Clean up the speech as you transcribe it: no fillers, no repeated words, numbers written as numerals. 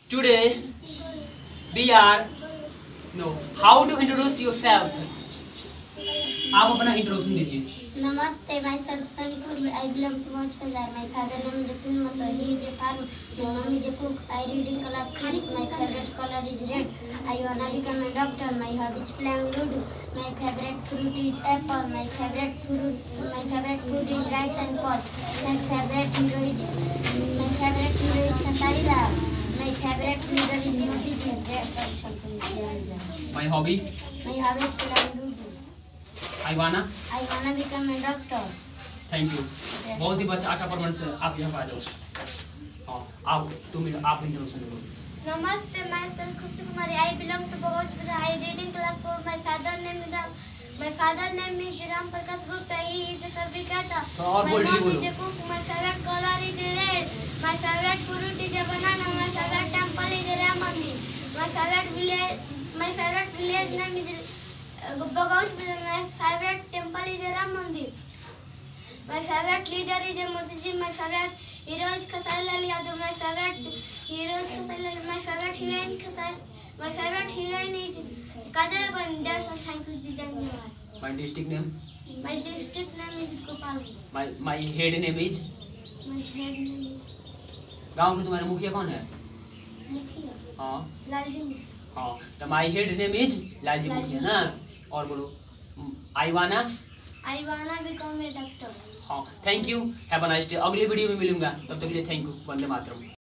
Today we are no how to introduce yourself. आप अपना introduction दीजिए। नमस्ते, myself Sanipur I belong to Mauj Bazar. My father name is कुल मत he is a farm. My mummy is a cook. I read in class 6। My favourite colour is red. I wanna become a doctor. My hobbies playing ludo. My favourite fruit is apple. My favourite food is rice and pot. My favourite hero is Khesari Lal. My favourite leader is Modi ji. My hobby. My hobby is playing ludo. I wanna become a doctor. Thank you. बहुत ही अच्छा performance है। आप यहाँ पे आ जाओ। हाँ, आप introduction दो। नमस्ते, मैं खुशी कुमारी। I belong to Bogoj Bazaar. I read in class 4. My father name is Ram Prakash Gupta. He is a fabricator. My mom is a cook. My favorite color is red. My favorite fruit is a banana. My favorite temple is a Ram Mandir. My favorite village name is Bogoj Bazaar. My favorite temple is a Ram Mandir. My favorite leader is a Modi ji. My favorite hero is Khesari Lal Yadav. My favorite hero is Khesari Lal. My favorite heroine is Kajal Bandar. Thank you ji, धन्यवाद. My district name. My district name is Gopalganj. My head name is. My head name is. गांव के तुम्हारे मुखिया कौन है? मुखिया. हाँ. लालजी मुखिया. हाँ. तो my head name is Lalji मुखिया ना? और बोलो. I wanna become a doctor. हाँ. Thank you. Have a nice day. अगले वीडियो में मिलूंगा. तब तक के लिए thank you. वंदे मातरम.